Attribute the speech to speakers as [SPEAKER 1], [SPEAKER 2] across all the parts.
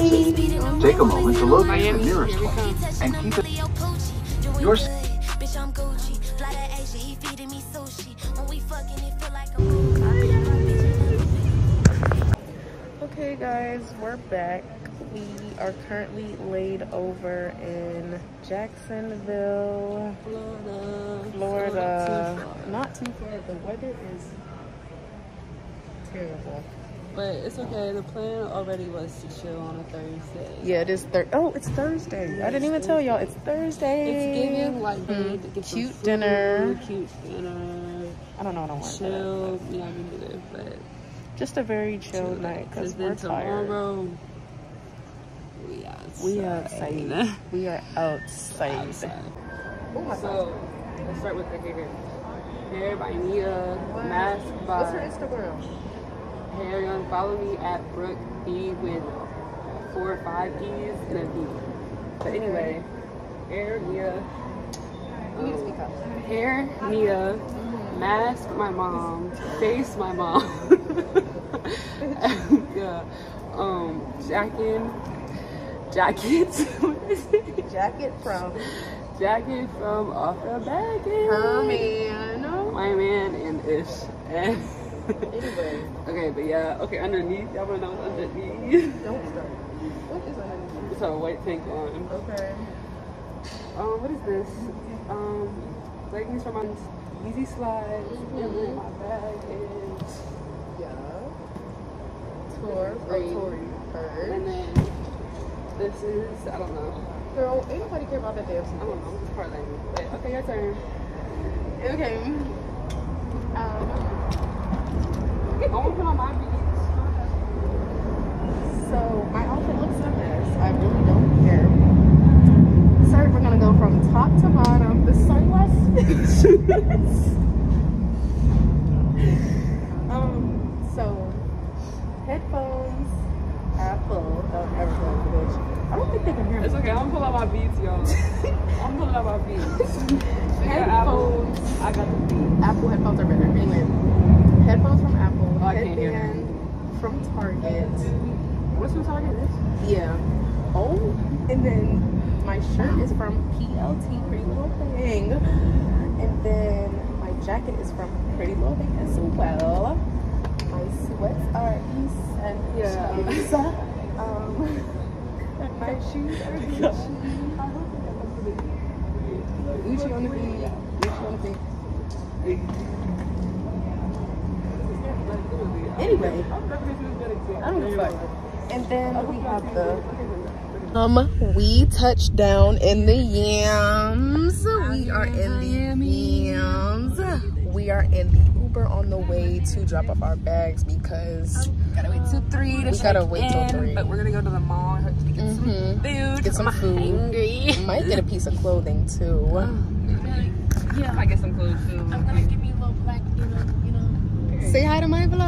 [SPEAKER 1] Take a moment to locate the nearest one and keep it. Your
[SPEAKER 2] Okay guys, we're back. We are currently laid over in Jacksonville, Florida. Not too far. The weather is terrible.
[SPEAKER 3] But it's okay. The plan already was to chill on a Thursday.
[SPEAKER 2] Yeah, it is Oh, it's Thursday.
[SPEAKER 3] Yeah,
[SPEAKER 2] I didn't even tell y'all. It's Thursday.
[SPEAKER 3] It's giving like
[SPEAKER 2] cute dinner.
[SPEAKER 3] Cute dinner.
[SPEAKER 2] I don't know what I want.
[SPEAKER 3] Chill. Yeah, me neither. But
[SPEAKER 2] just a very chill night because we're tired.
[SPEAKER 3] Tomorrow, we are outside.
[SPEAKER 2] We are outside.
[SPEAKER 3] So let's start with the hair. Hair by Nia. Mask by.
[SPEAKER 2] What's her Instagram?
[SPEAKER 3] Hair, you're gonna follow me at Brooke B with 4 or 5 E's and a B. But anyway, hair, Nia. Hair, Nia. Mask, my mom. Face, my mom. Yeah. Jacket. What is it?
[SPEAKER 2] Jacket from
[SPEAKER 3] Off the Baggage.
[SPEAKER 2] Her man.
[SPEAKER 3] My man and Ish. And
[SPEAKER 2] anyway.
[SPEAKER 3] Okay, but yeah. Okay, underneath. Y'all wanna know what's underneath?
[SPEAKER 2] Don't start. What is underneath?
[SPEAKER 3] It's a white tank on.
[SPEAKER 2] Okay.
[SPEAKER 3] What is this? Leggings from my Easy Slides. And then my bag is Tory. And then this is, I don't know.
[SPEAKER 2] Girl, ain't nobody care about that damn song.
[SPEAKER 3] I don't know. It's part of language. But okay, your turn.
[SPEAKER 2] Okay.
[SPEAKER 3] I want to put on my beads.
[SPEAKER 2] So my outfit looks a mess. I really don't care. So we're gonna go from top to bottom. The sunglasses. So headphones, Apple. I don't think they can hear me.
[SPEAKER 3] It's okay. I'm gonna pull out my beads, y'all. I'm pulling out my beads.
[SPEAKER 2] Headphones.
[SPEAKER 3] I got the beads.
[SPEAKER 2] Apple headphones are better. Anyway, headphones from Apple.
[SPEAKER 3] Oh, I can't hear
[SPEAKER 2] Headband from Target.
[SPEAKER 3] What's from Target?
[SPEAKER 2] Yeah. Oh, and then my shirt is from PLT, Pretty Little Thing. And then my jacket is from Pretty Little Thing as well. My sweats are Essentials. And my shoes are Gucci. Gucci on the feet. Gucci on the feet. Anyway, I don't give a fuck. And then we have the we touched down in the yams. We are in the yams. We are in the Uber on the way to drop off our bags because
[SPEAKER 3] We gotta wait till 3 to check in, but we're gonna go to the mall and hopefully get some food.
[SPEAKER 2] Get some food.
[SPEAKER 3] Hungry.
[SPEAKER 2] Might get a piece of clothing too.
[SPEAKER 3] Yeah, I might get some clothes too.
[SPEAKER 4] I'm gonna give me a little black, you know.
[SPEAKER 2] Say hi to my vlog.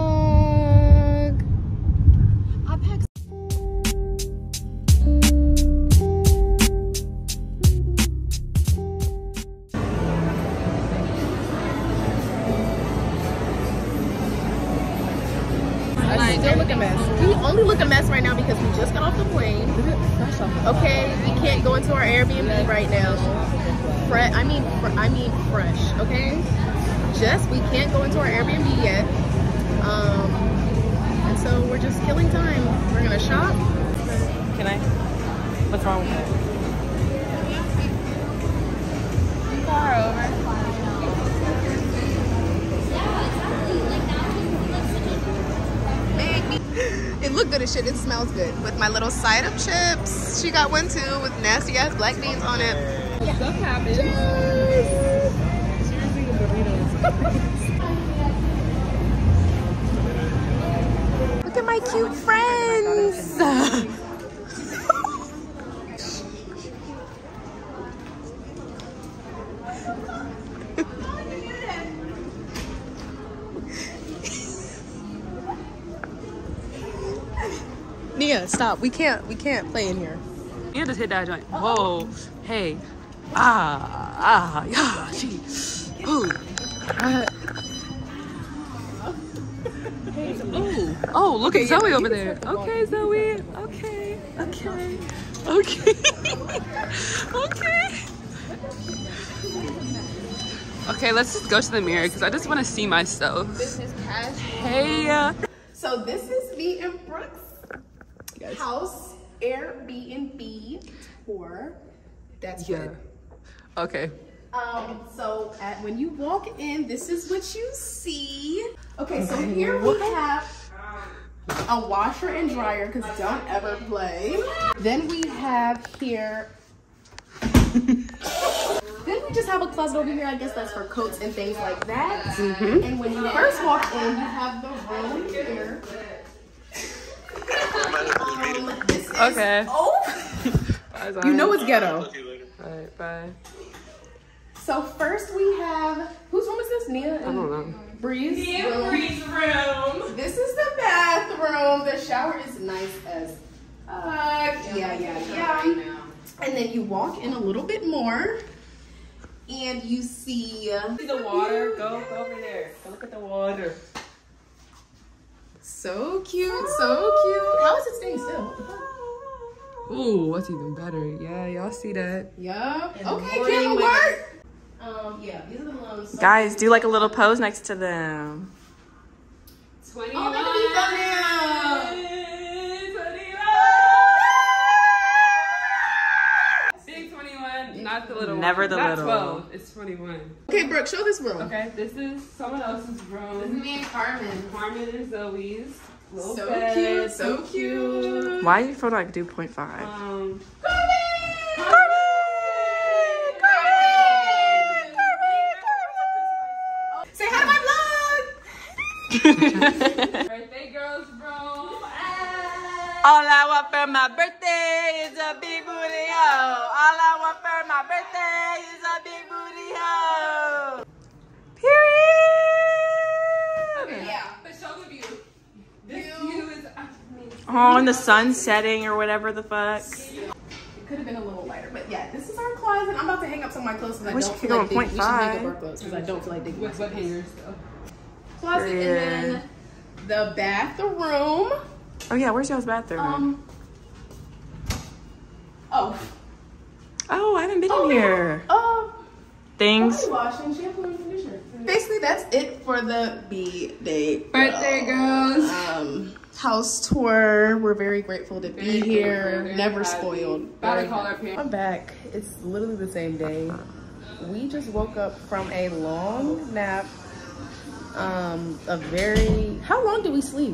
[SPEAKER 4] I packed.
[SPEAKER 2] I still look a mess. We only look a mess right now because we just got off the plane. Okay, we can't go into our Airbnb right now. I mean fresh. Okay, we can't go into our Airbnb yet. And so we're just killing time. We're gonna shop.
[SPEAKER 3] Can I? What's wrong with that? Far over.
[SPEAKER 2] It looked good as shit. It smells good. With my little side of chips. She got one too with nasty ass black beans on it.
[SPEAKER 3] Stuff happens.
[SPEAKER 2] Look at my cute friends. Nia, stop. We can't play in here.
[SPEAKER 3] You just hit that joint. Whoa. Hey. Yeah. She. Ooh. Ooh. Oh, look at Zoe
[SPEAKER 2] yeah,
[SPEAKER 3] over there. Okay, Zoe. Okay. Okay. Okay. Okay. Okay, let's just go to the mirror because I just want to see myself.
[SPEAKER 2] Business casual.
[SPEAKER 3] Hey.
[SPEAKER 2] So this is me and Brooke's house Airbnb tour. That's good.
[SPEAKER 3] Okay.
[SPEAKER 2] So when you walk in, this is what you see. Okay, so here we have a washer and dryer, because don't ever play. Then we have here, then we just have a closet over here. I guess that's for coats and things like that. And when you first walk in, you have the room here. This is,
[SPEAKER 3] Okay.
[SPEAKER 2] Oh, you know it's ghetto.
[SPEAKER 3] All right, bye.
[SPEAKER 2] So first we have, whose room is this? Nia and
[SPEAKER 3] I don't know.
[SPEAKER 2] Bree's room.
[SPEAKER 4] Bree's room.
[SPEAKER 2] This is the bathroom. The shower is nice as yeah. And then you walk in a little bit more, and you see
[SPEAKER 3] the water. Go over there. Go look at the water.
[SPEAKER 2] so cute, so cute. How is it staying still?
[SPEAKER 3] Ooh, what's even better? Yeah, y'all see that.
[SPEAKER 2] Yup. Okay, camera work. Yeah, these are the ones.
[SPEAKER 5] Guys, do like a little pose next to them.
[SPEAKER 3] 21.
[SPEAKER 2] Oh, look at these
[SPEAKER 3] Big 21, not the little
[SPEAKER 5] Never
[SPEAKER 3] one.
[SPEAKER 5] the
[SPEAKER 3] Not
[SPEAKER 5] little.
[SPEAKER 3] 12, it's 21.
[SPEAKER 2] Okay, Brooke, show this room.
[SPEAKER 3] Okay, this is someone else's room.
[SPEAKER 2] This is me and Carmen.
[SPEAKER 3] Carmen and Zoe's. Little
[SPEAKER 2] So
[SPEAKER 3] bed.
[SPEAKER 2] cute, so cute.
[SPEAKER 5] Why do you feel like do 0.5?
[SPEAKER 2] Say hi to my
[SPEAKER 3] Birthday girl's room.
[SPEAKER 5] All I want for my birthday is a big booty hoe. All I want for my birthday is a big booty hoe. Period.
[SPEAKER 2] Yeah.
[SPEAKER 3] But show the view. This view is amazing.
[SPEAKER 5] Oh, and the sun setting or whatever the fuck.
[SPEAKER 2] It could have been a little lighter, but yeah, this is our closet. I'm about to hang up some of my clothes because I
[SPEAKER 5] Wish
[SPEAKER 2] don't
[SPEAKER 5] you
[SPEAKER 2] feel
[SPEAKER 5] could
[SPEAKER 2] like
[SPEAKER 5] go
[SPEAKER 2] digging. We should hang up
[SPEAKER 5] 0.5.
[SPEAKER 2] our clothes because I don't feel like digging.
[SPEAKER 3] With what hangers though?
[SPEAKER 2] Closet, and then the bathroom.
[SPEAKER 5] Oh yeah, where's y'all's bathroom?
[SPEAKER 2] Oh,
[SPEAKER 5] I haven't been in here. Things.
[SPEAKER 2] body wash and shampoo and conditioner. Basically, that's it for the bdayy
[SPEAKER 3] Birthday girls.
[SPEAKER 2] House tour. We're very grateful to be here.
[SPEAKER 3] Very
[SPEAKER 2] Never
[SPEAKER 3] happy.
[SPEAKER 2] spoiled.
[SPEAKER 3] About to
[SPEAKER 2] Very
[SPEAKER 3] call our
[SPEAKER 2] happy.
[SPEAKER 3] parents.
[SPEAKER 2] I'm back. It's literally the same day. We just woke up from a long nap. How long did we sleep?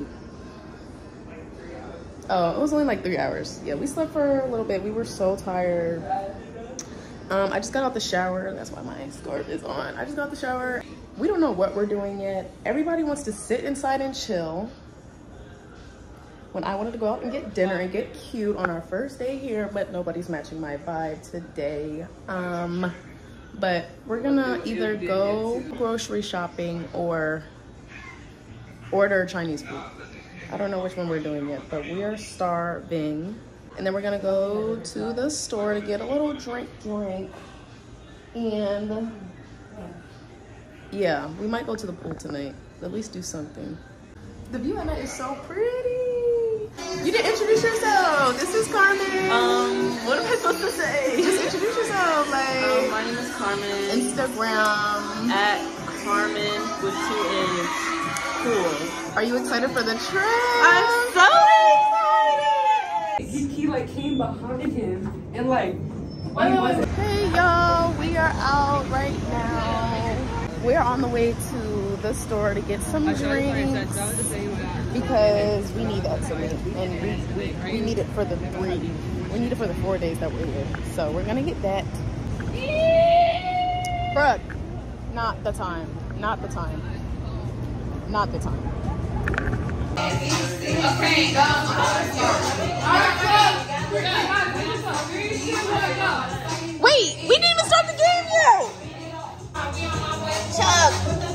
[SPEAKER 2] Oh, it was only like 3 hours. Yeah, we slept for a little bit. We were so tired. I just got out the shower. That's why my scarf is on. I just got out the shower. We don't know what we're doing yet. Everybody wants to sit inside and chill. When I wanted to go out and get dinner and get cute on our first day here, but nobody's matching my vibe today. But we're gonna either go grocery shopping or order Chinese food. I don't know which one we're doing yet, but we are starving. And then we're gonna go to the store to get a little drink. And yeah, we might go to the pool tonight. At least do something. The view at night is so pretty. You didn't introduce yourself. This is Carmen.
[SPEAKER 5] What am I supposed to say?
[SPEAKER 2] Just introduce yourself. Like
[SPEAKER 5] My name is Carmen.
[SPEAKER 2] Instagram.
[SPEAKER 5] At Carmen with 2 N's. Cool.
[SPEAKER 2] Are you excited for the trip?
[SPEAKER 5] I'm so excited.
[SPEAKER 3] He like came behind him and like
[SPEAKER 2] Hey y'all, we are out right now. We're on the way to the store to get some drinks because we need that tonight, and we need it for the 4 days that we're here. So we're gonna get that. Brooke, not the time. Not the time. Not the time.
[SPEAKER 4] Okay, go.
[SPEAKER 2] Wait, we didn't even start the game yet. Chuck.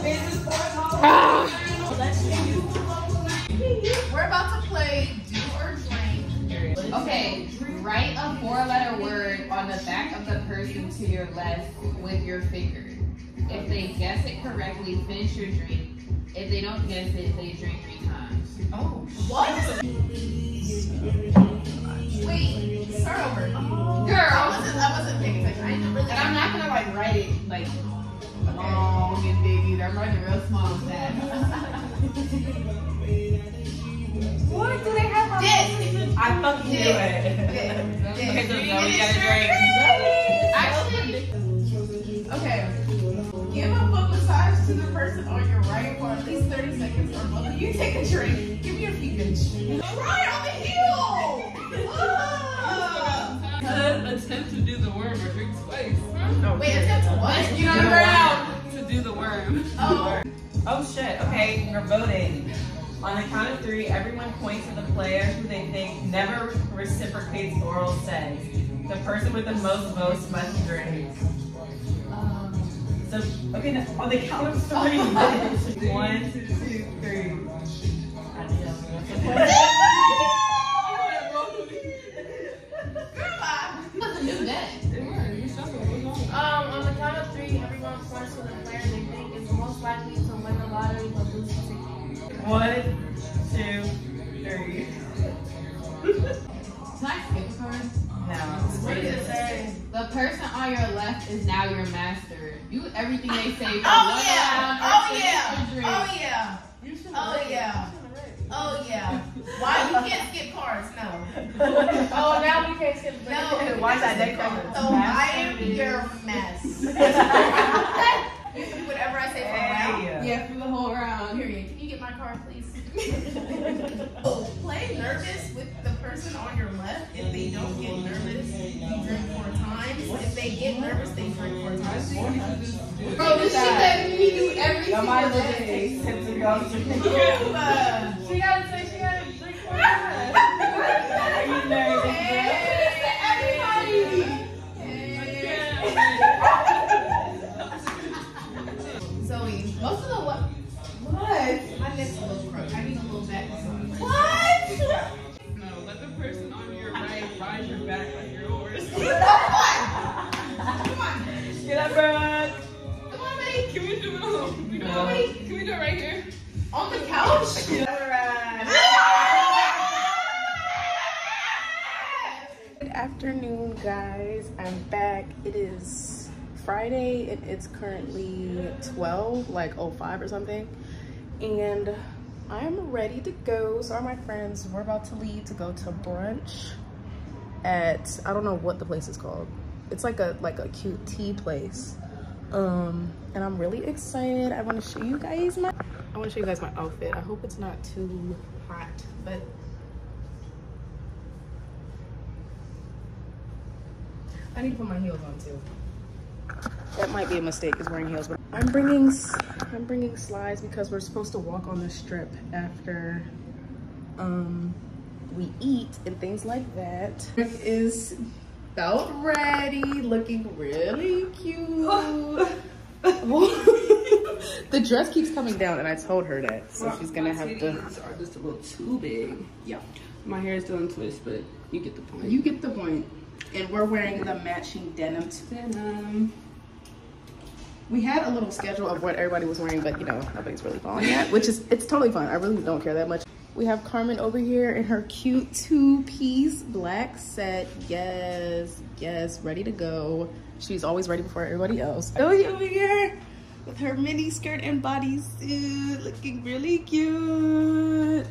[SPEAKER 2] We're about to play Do or Drink.
[SPEAKER 6] Okay, write a 4-letter word on the back of the person to your left with your finger. If they guess it correctly, finish your drink. If they don't guess it, they drink 3 times.
[SPEAKER 5] Oh.
[SPEAKER 6] What? Wait, start over. Oh. Girl, I wasn't paying attention. I didn't really. And I'm not gonna like write it like long and big either. I'm writing real small and sad.
[SPEAKER 5] What do they have on this? I fucking knew it. Okay, so now we gotta drink.
[SPEAKER 6] Actually, okay. Give a foot massage to the person on your right for at least 30 seconds or more. You take a drink. Give me your feet, bitch. Right on the heel.
[SPEAKER 3] Attempt to do the worm or drink twice.
[SPEAKER 6] Wait, attempt to what?
[SPEAKER 3] You know the ground to do the worm.
[SPEAKER 6] Oh.
[SPEAKER 5] Oh shit, okay, we're voting. On the count of 3, everyone points to the player who they think never reciprocates oral sex. The person with the most votes must drink. So, okay, now, on the count of 3, 1, 2, 3.
[SPEAKER 2] On the count of 3, everyone points to the player they think is most likely to win the lottery but lose the ticket.
[SPEAKER 5] 1, 2, 3.
[SPEAKER 6] Can I skip a card?
[SPEAKER 5] No.
[SPEAKER 2] What does it say?
[SPEAKER 6] The person on your left is now your master. Do everything they say.
[SPEAKER 2] Oh yeah! Oh yeah! Oh yeah! Oh yeah! Why you can't skip cards? No. Oh, now we can't skip. No.
[SPEAKER 5] Why is that deck card?
[SPEAKER 2] So I am your mess. You can do whatever I say for a round.
[SPEAKER 6] Yeah, for the whole round.
[SPEAKER 2] Period. Can you get my card, please? Play nervous with the person on your left. If they don't get nervous, you drink 4 times. If they get nervous, they drink 4 times.
[SPEAKER 6] Bro, this shit that we do every single
[SPEAKER 5] day.
[SPEAKER 6] day.
[SPEAKER 2] She gotta drink 4 times.
[SPEAKER 5] Are you nervous?
[SPEAKER 2] Everybody. Zoe, most of the what? My neck's a little crooked. I need a little back massage. What?
[SPEAKER 3] No, let the person on your right ride your back like yours.
[SPEAKER 2] Come on.
[SPEAKER 5] Get up, Brooke.
[SPEAKER 2] Come on, baby.
[SPEAKER 3] Can we do it on? Can we do it right here?
[SPEAKER 2] On the couch? Good afternoon, guys. I'm back. It is Friday and it's currently 12, like 05 or something. And I'm ready to go. So are my friends. We're about to leave to go to brunch at, I don't know what the place is called. It's like a cute tea place. And I'm really excited. I want to show you guys my outfit. I hope it's not too hot, but I need to put my heels on too. That might be a mistake, is wearing heels, but I'm bringing slides because we're supposed to walk on the strip after we eat and things like that. It is about ready, looking really cute. The dress keeps coming down and I told her that, so she's gonna have to.
[SPEAKER 3] These are just a little too big.
[SPEAKER 2] Yeah.
[SPEAKER 3] My hair is still in twist, but you get the point.
[SPEAKER 2] You get the point. And we're wearing the matching denim to denim. We had a little schedule of what everybody was wearing, but you know, nobody's really following that, which is, it's totally fine. I really don't care that much. We have Carmen over here in her cute 2-piece black set. Yes, yes, ready to go. She's always ready before everybody else. Zoe over here with her mini skirt and bodysuit, looking really cute.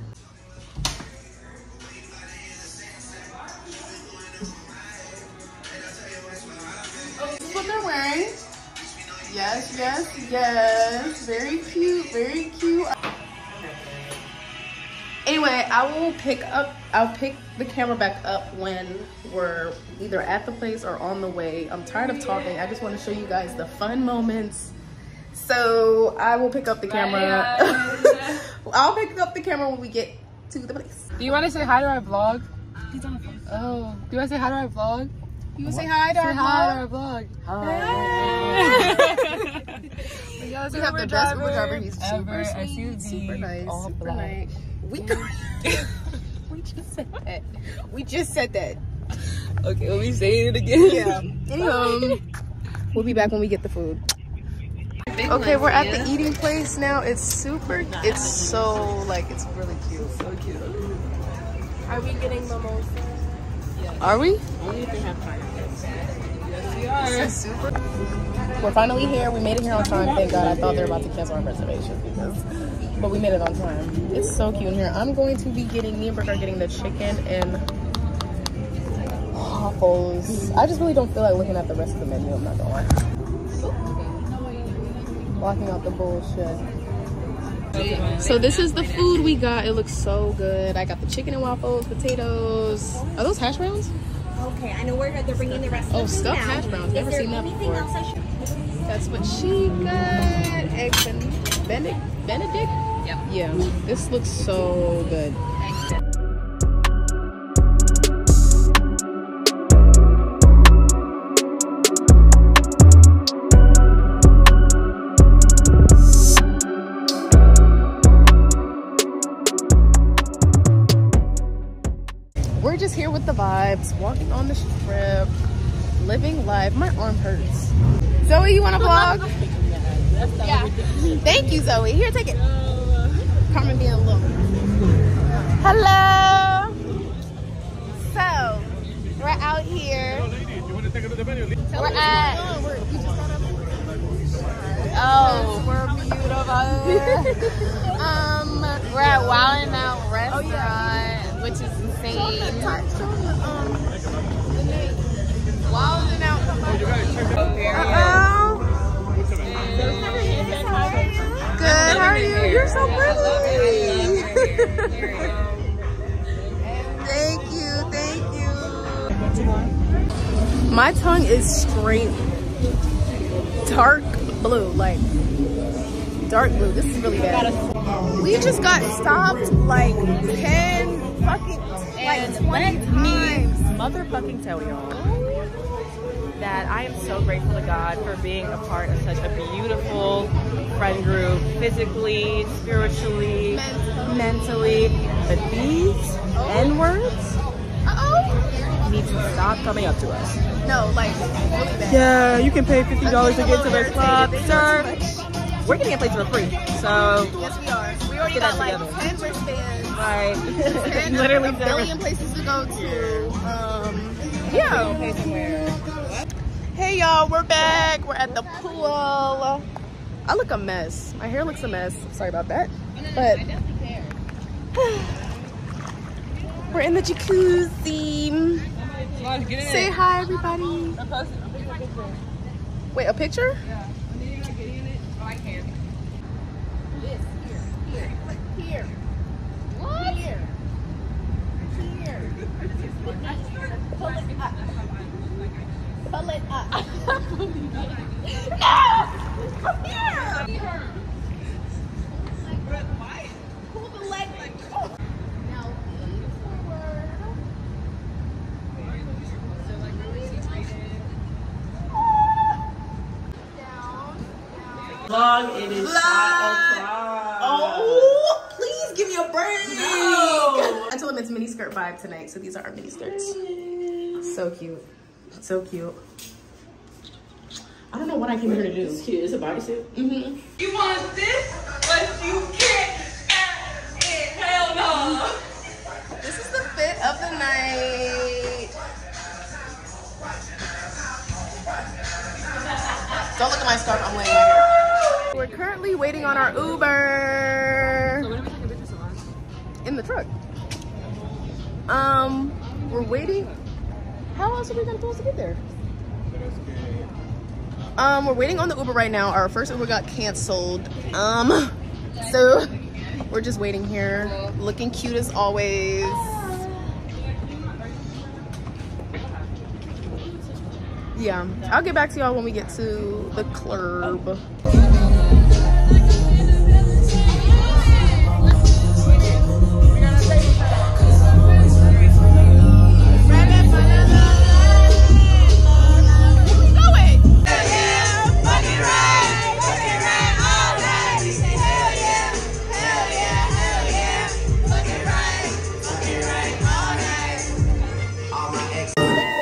[SPEAKER 2] This is what they're wearing. Yes, yes, yes. Very cute, very cute. Anyway, I'll pick the camera back up when we're either at the place or on the way. I'm tired of talking. I just want to show you guys the fun moments. So I will pick up the camera. I'll pick up the camera when we get to the place.
[SPEAKER 3] Do you want to say hi to our vlog?
[SPEAKER 2] He's on the phone.
[SPEAKER 3] Oh, do you want to say hi to our vlog?
[SPEAKER 2] You want to say hi to our
[SPEAKER 3] vlog?
[SPEAKER 2] We have the best Uber driver. He's super sweet, super nice, super nice. We just said that. We just said that.
[SPEAKER 3] Okay, let me say it again.
[SPEAKER 2] Yeah. We'll be back when we get the food. Okay, we're at the eating place now. It's super, it's so, like, it's really cute. So cute.
[SPEAKER 6] Are we getting mimosas?
[SPEAKER 2] Are we?
[SPEAKER 3] Only if they have pineapple.
[SPEAKER 2] Yes, we are. This is super. We're finally here. We made it here on time. Thank God. I thought they were about to cancel our reservation but we made it on time. It's so cute in here. I'm going to be getting, me and Brooke are getting the chicken and waffles. I just really don't feel like looking at the rest of the menu. I'm not gonna lie. Blocking out the bullshit. So this is the food we got. It looks so good. I got the chicken and waffles, potatoes. Are those hash browns?
[SPEAKER 7] Okay, I know where they're bringing the rest of
[SPEAKER 2] Oh,
[SPEAKER 7] the food
[SPEAKER 2] stuffed
[SPEAKER 7] now.
[SPEAKER 2] hash browns.
[SPEAKER 7] Is
[SPEAKER 2] Never
[SPEAKER 7] there
[SPEAKER 2] seen that
[SPEAKER 7] anything
[SPEAKER 2] before.
[SPEAKER 7] else I should?
[SPEAKER 2] That's what she got. Eggs and Benedict? Yep. Yeah, this looks so good. We're just here with the vibes, walking on the strip, living life. My arm hurts. Zoe, you want to vlog? Yeah. Thank you, Zoe. Here, take it. Carmen being alone. Hello. So, we're out here. We're at. Oh, we're beautiful. We're at Wild 'N Out Restaurant, which is insane. Wild 'N Out. Good, how are you? You're so pretty. Thank you, thank you. My tongue is straight dark blue, like dark blue. This is really bad. We just got stopped like 10 fucking, like 20 times.
[SPEAKER 5] Motherfucking tell y'all that I am so grateful to God for being a part of such a beautiful friend group, physically, spiritually, mentally. But these N-words need to stop coming up to us.
[SPEAKER 2] No, like really bad.
[SPEAKER 5] Yeah, you can pay $50 to get to the club, sir. We're getting a place for free, so
[SPEAKER 2] Yes, we are. We already got like 10 wristbands.
[SPEAKER 5] right.
[SPEAKER 2] 10
[SPEAKER 5] Literally
[SPEAKER 2] a billion places to go to. Yeah. Hey y'all, we're back. We're at the pool. I look a mess. My hair looks a mess. Sorry about that. But we're in the jacuzzi. Say hi, everybody. Wait, a picture? Yeah.
[SPEAKER 3] Oh, I can.
[SPEAKER 2] Here. What? Here. Pull it up. Pull it up. No! Come here! Pull the leg like. Oh. Now lean forward.
[SPEAKER 5] Vlog, it is 5 o'clock.
[SPEAKER 2] Oh, please give me a break.
[SPEAKER 5] No.
[SPEAKER 2] I told him it's mini skirt vibe tonight, so these are our mini skirts. So cute. So cute. I don't know what I came here to do.
[SPEAKER 5] It's cute. It's a bodysuit.
[SPEAKER 2] Mm-hmm.
[SPEAKER 4] You want this, but you can't. Hell no.
[SPEAKER 2] This is the fit of the night. Don't look at my scarf. I'm laying my hair. We're currently waiting on our Uber.
[SPEAKER 3] So when are we taking pictures of us?
[SPEAKER 2] In the truck. We're waiting. How else are we supposed to get there? We're waiting on the Uber right now. Our first Uber got canceled. So we're just waiting here, looking cute as always. Yeah, I'll get back to y'all when we get to the club.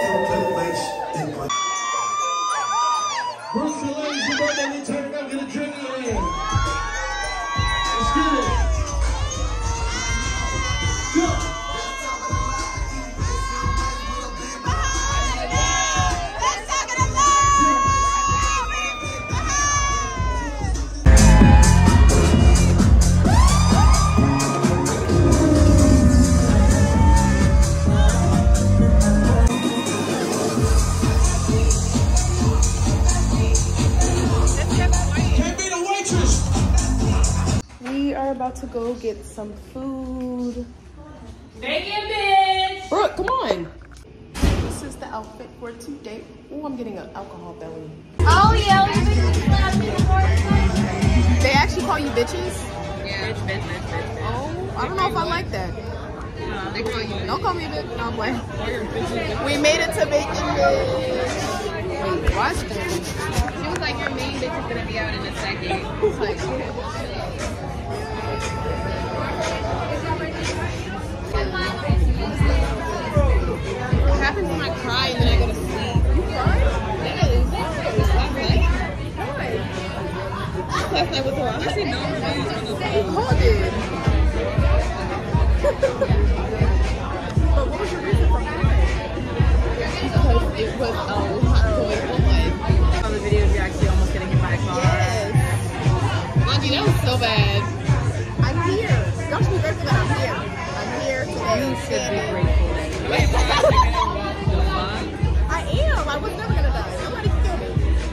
[SPEAKER 8] Bruce, ladies and gentlemen, turn up, get a drink.
[SPEAKER 2] are about to go get some food.
[SPEAKER 6] Bacon, bitch!
[SPEAKER 2] Brooke, come on. This is the outfit for today. Oh, I'm getting an alcohol belly.
[SPEAKER 7] Oh, yeah.
[SPEAKER 2] They actually call you bitches?
[SPEAKER 3] Yeah. Bitch.
[SPEAKER 2] Oh, I don't know if I like that.
[SPEAKER 3] They call you.
[SPEAKER 2] Don't call me a bitch. No, I'm playing. We made it to bacon, bitch. Wait, watch this.
[SPEAKER 3] She was like, your main bitch is gonna be out in a second. It's like,
[SPEAKER 2] What happens when I cry and then I go to sleep? You cry?
[SPEAKER 3] yes. Last night was horrible. I see no reviews on the
[SPEAKER 2] You called it. But what was your reason for crying?
[SPEAKER 3] because it was a hot toy life. On the videos, you're actually almost getting hit by a car.
[SPEAKER 2] Yes.
[SPEAKER 3] Auntie, that was so bad.
[SPEAKER 2] I'm here. Don't you be grateful that I'm here. I'm here today.
[SPEAKER 3] You should be grateful. Wait,
[SPEAKER 2] I am. I was never gonna die. Nobody can kill me.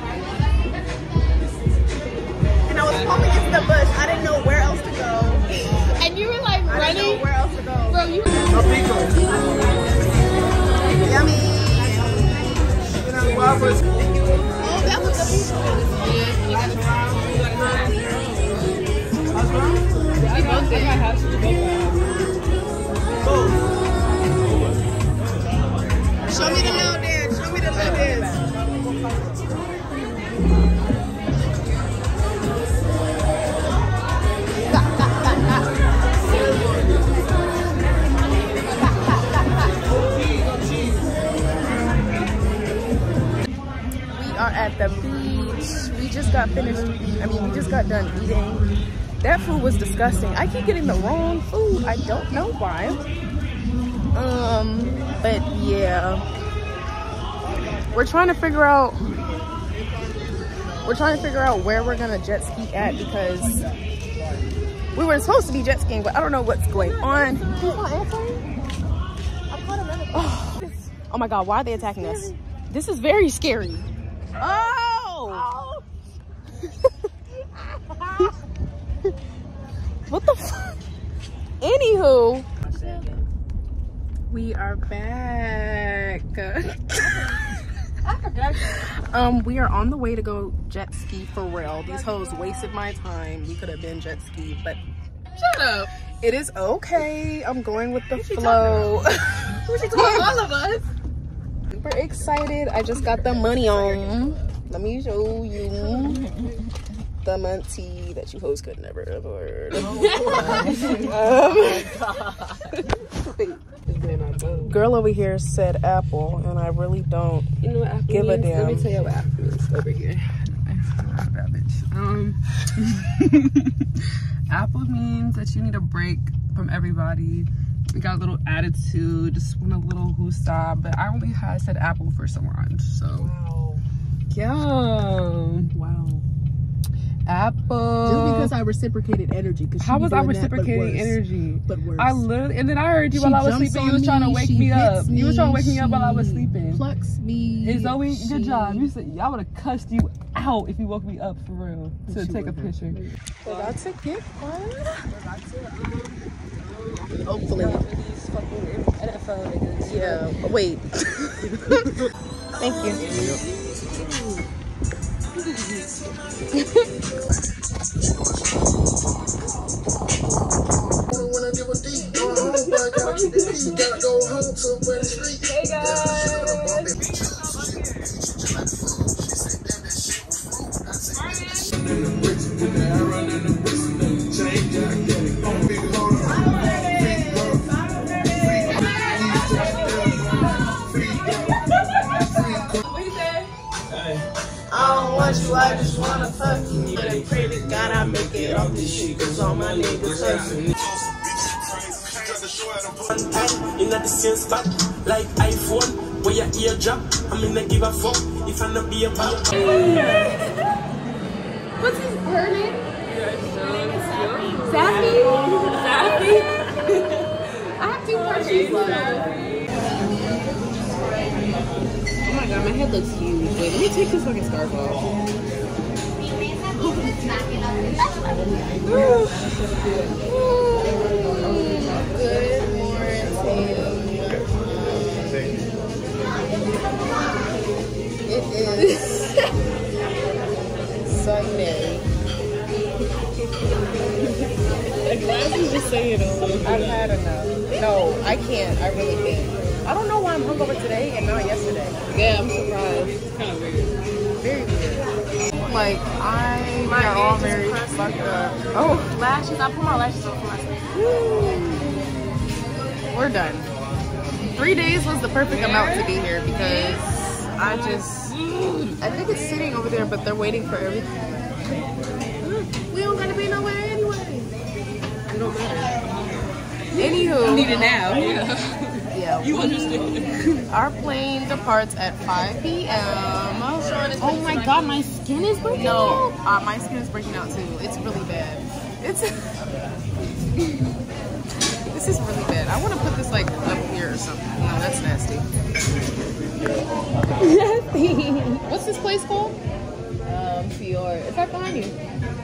[SPEAKER 2] And I was pumping into the bush. I didn't know where else to go.
[SPEAKER 3] and you were like
[SPEAKER 2] I didn't know
[SPEAKER 3] running.
[SPEAKER 2] where else to go.
[SPEAKER 3] Bro, you
[SPEAKER 2] Yummy. Oh, that was the Show me the little dance. Show me the little dance. We are at the beach. We just got finished. We just got done eating. That food was disgusting. I keep getting the wrong food. I don't know why. But yeah. We're trying to figure out where we're gonna jet ski at because we were supposed to be jet skiing, but I don't know what's going on. Oh my god, why are they attacking us? This is very scary. Oh! What the fuck? Anywho, we are back. We are on the way to go jet ski for real. These hoes wasted my time. We could have been jet ski, but shut up. It is okay. I'm going with the flow.
[SPEAKER 3] Who's she talking all of us?
[SPEAKER 2] Super excited. I just got the money on. Let me show you the money that you hoes could never afford. Girl over here said apple, and I really don't give a damn.
[SPEAKER 3] Let me tell you what apple means over here. That bitch. Apple means that you need a break from everybody. We got a little attitude, just want a little hoosah, but I only had said apple for some lunch, so.
[SPEAKER 2] Wow.
[SPEAKER 3] Yeah.
[SPEAKER 2] Wow.
[SPEAKER 3] Apple.
[SPEAKER 2] Just because I reciprocated energy.
[SPEAKER 3] How was I reciprocating energy?
[SPEAKER 2] But worse.
[SPEAKER 3] I literally, and then I heard you while I was sleeping. You was trying to wake me up. You was trying to wake me up while I was sleeping.
[SPEAKER 2] Plucks me.
[SPEAKER 3] And Zoe, good job. You said I would have cussed you out if you woke me up for real to take a picture.
[SPEAKER 2] We're about to get one. Hopefully. Yeah. Wait. Thank you.
[SPEAKER 3] Hey guys.
[SPEAKER 2] I don't want you, I just wanna fuck you. But I pray to God I make it off this shit, cause all my niggas hustle.
[SPEAKER 8] In the same spot, like iPhone, where your ear drop. I'm in a give a fuck if I not be a pop.
[SPEAKER 6] What's his her name?
[SPEAKER 3] Sappy? Sappy?
[SPEAKER 6] I have two purses.
[SPEAKER 3] Oh my god, my head looks huge. Wait, let me take this fucking scarf off.
[SPEAKER 2] It is Sunday.
[SPEAKER 3] The glasses just say it all.
[SPEAKER 2] I've had enough. No, I can't. I really can't. I don't know why I'm hungover today and not yesterday.
[SPEAKER 3] Yeah, I'm surprised. It's kind of weird.
[SPEAKER 2] Very weird. Like, we are all very fucked up. Oh,
[SPEAKER 5] Lashes. I put my lashes on for myself.
[SPEAKER 2] we're done. 3 days was the perfect amount to be here because I think it's sitting over there, but they're waiting for everything. We don't gotta be nowhere anyway.
[SPEAKER 3] It don't matter.
[SPEAKER 2] Anywho.
[SPEAKER 3] You need it now.
[SPEAKER 2] Yeah.
[SPEAKER 3] You understand.
[SPEAKER 2] Our plane departs at 5 p.m.
[SPEAKER 5] Oh my god, my skin is breaking out.
[SPEAKER 2] No, my skin is breaking out too. It's really bad. This is really bad. I want to put this like up here or something. No, that's nasty. What's this place called?
[SPEAKER 5] Fior. It's right behind you.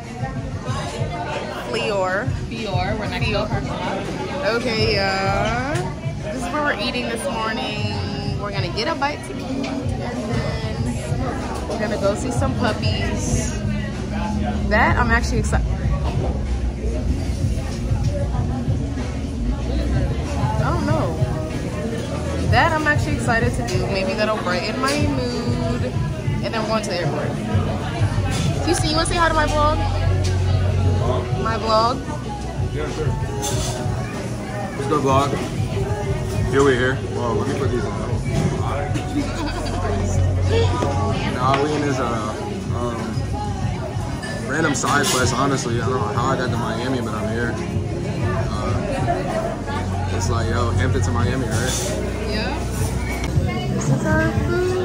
[SPEAKER 2] Fior.
[SPEAKER 5] We're next to her.
[SPEAKER 2] Okay, this is where we're eating this morning. We're gonna get a bite to eat, and then we're gonna go see some puppies. That I'm actually excited. I don't know. That I'm actually excited to do. Maybe that'll brighten my mood. And then we're going to the airport. TC, you want to say hi to my vlog? My vlog?
[SPEAKER 9] Yeah, sure. Let's go vlog. Here we here. Well, let me put these on. Now we in this random side quest, honestly. I don't know how I got to Miami, but I'm here. It's like, yo, Hampton to Miami, right?
[SPEAKER 2] Yeah. This is our food.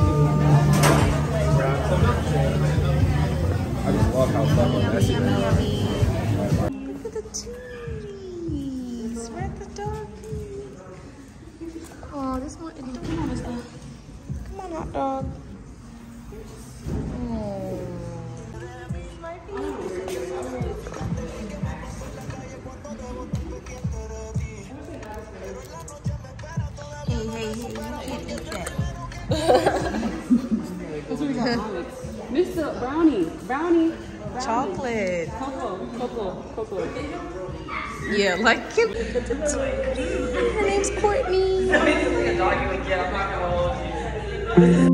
[SPEAKER 9] I just love how fucking messy they are.
[SPEAKER 2] Look at the tooties. We're at the doggies. Oh, this one. Come on, hot dog. Oh.
[SPEAKER 3] Mr. Brownie.
[SPEAKER 2] Chocolate.
[SPEAKER 3] Cocoa.
[SPEAKER 2] Yeah, like Kim. Her name's Courtney.
[SPEAKER 4] I'm not gonna hold you.